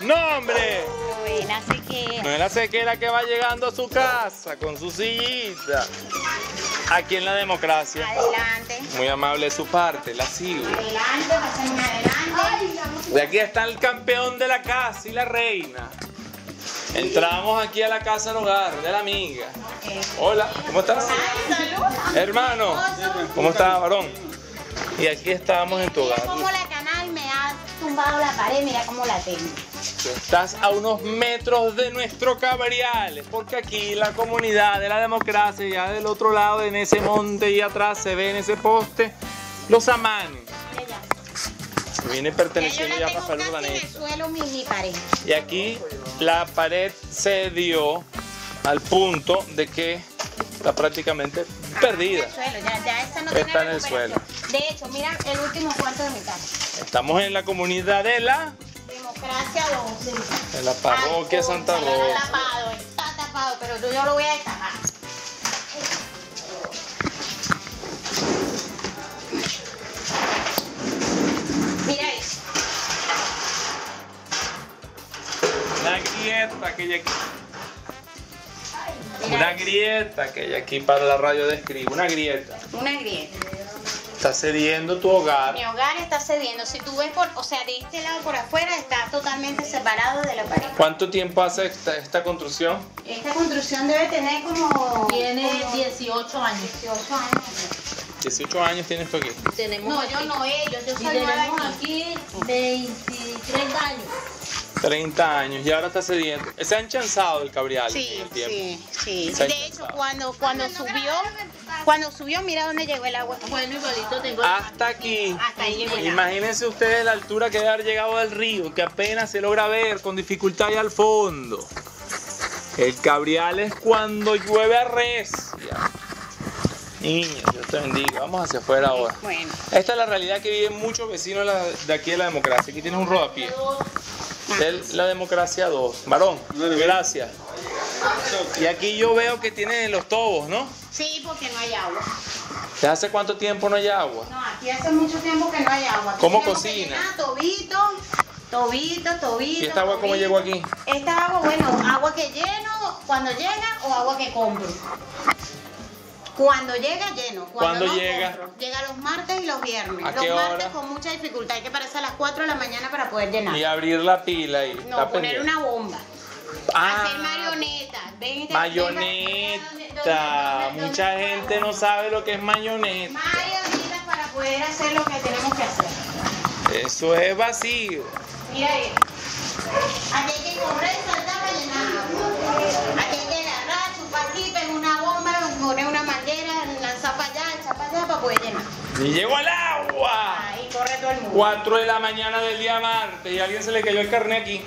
¡Nombre! Noela Sequera. Noela Sequera, que va llegando a su casa con su sillita. Aquí en La Democracia. Adelante. Muy amable de su parte, la sigo. Adelante, pasen adelante. De aquí está el campeón de la casa y la reina. Entramos aquí a la casa del hogar de la amiga. Hola, ¿cómo estás? Hermano, ¿cómo estás, varón? Y aquí estamos en tu hogar. Mira cómo la canal me ha tumbado la pared, mira cómo la tengo. Estás a unos metros de nuestro Cabriales, porque aquí la comunidad de La Democracia, ya del otro lado, en ese monte y atrás se ve en ese poste, los amanes. Mira ya. Viene perteneciendo ya a Yo la Rafael tengo casi en el Urdaneta. suelo mi pared. Y aquí la pared se dio al punto de que está prácticamente perdida. En el suelo, ya esta no Está tiene en el recuperación. De hecho, mira el último cuarto de mi casa. Estamos en la comunidad de la Democracia 2. en la parroquia Santa Está Rosa. tapado, está tapado, pero yo lo voy a destapar. Mira eso. Una grieta que hay aquí. Mira Una eso. grieta que hay aquí para la radio describo. Una grieta. Una grieta. Está cediendo tu hogar. Mi hogar está cediendo. Si tú ves o sea, de este lado por afuera está totalmente separado de la pared. ¿Cuánto tiempo hace esta construcción? Esta construcción debe tener como... Tiene 18 años. 18 años. 18 años tienes tú aquí. Tenemos No, yo no, ellos. Yo y soy nueva tenemos aquí. aquí 23 años. 30 años y ahora está cediendo. Se han chanzado el Cabrial en Sí, el tiempo. sí. Se ha De hecho, intentado. cuando subió, mira dónde llegó el agua. Bueno, igualito tengo. Hasta aquí. Hasta ahí llegó el agua. Imagínense ustedes la altura que debe haber llegado del río, que apenas se logra ver con dificultad ahí al fondo. El Cabrial es cuando llueve arrecia. Niños, Dios te bendiga. Vamos hacia afuera ahora. Bueno, Esta es la realidad que viven muchos vecinos de aquí de La Democracia. Aquí tienes un rodapié. Es La Democracia 2. Varón, gracias. Y aquí yo veo que tiene los tobos, ¿no? sí, porque no hay agua. ¿Desde hace cuánto tiempo no hay agua? No, aquí hace mucho tiempo que no hay agua. Aquí ¿Cómo tenemos que cocina? llenar tobito. ¿Y esta agua cómo tobito. llegó aquí? Esta agua, bueno, agua que lleno cuando llega o agua que compro. Cuando llega, lleno. ¿Cuándo no, llega? compro. Llega los martes y los viernes. ¿A Los qué martes hora? con mucha dificultad. Hay que pararse a las 4 de la mañana para poder llenar. Y abrir la pila y No, está poner pendiente. una bomba. Ah, Hacer marionetas. mayoneta. Mucha gente no sabe lo que es mayoneta. Marionetas para poder hacer lo que tenemos que hacer. Eso es vacío. Mira ahí. Aquí hay que correr, saltar para llenar agua. Aquí hay que agarrar, chupar aquí, pegar una bomba, poner una manguera, lanzar para allá, echar para allá para poder llenar. Y llegó el agua. Ahí corre todo el mundo. 4 de la mañana del día martes y a alguien se le cayó el carnet aquí.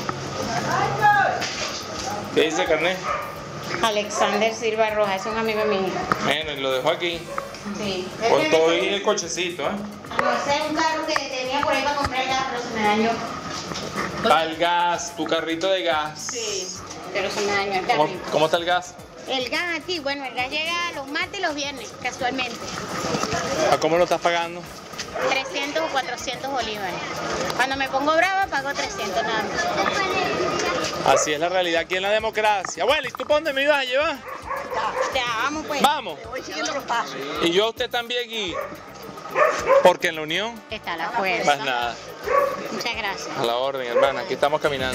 ¿Qué dice carnet? Alexander Silva Rojas, es un amigo mío. Bueno, y lo dejó aquí. Sí. Con todo y el cochecito, ¿eh? No sé, un carro que tenía por ahí para comprar gas, pero se me dañó. Al gas, tu carrito de gas. Sí, pero se me dañó el ¿Cómo, carrito. cómo está el gas? El gas aquí, bueno, el gas llega los martes y los viernes, casualmente. ¿A cómo lo estás pagando? 300 o 400 bolívares. Cuando me pongo brava, pago 300 nada más. Así es la realidad aquí en La Democracia. Bueno, ¿y tú para dónde me ibas a llevar? Ya, vamos pues. Vamos. Voy siguiendo los pasos. Y yo a usted también aquí. Porque en la unión, Está la fuerza. más nada. Muchas gracias. A la orden, hermana. Aquí estamos caminando.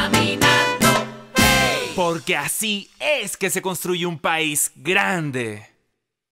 Porque así es que se construye un país grande.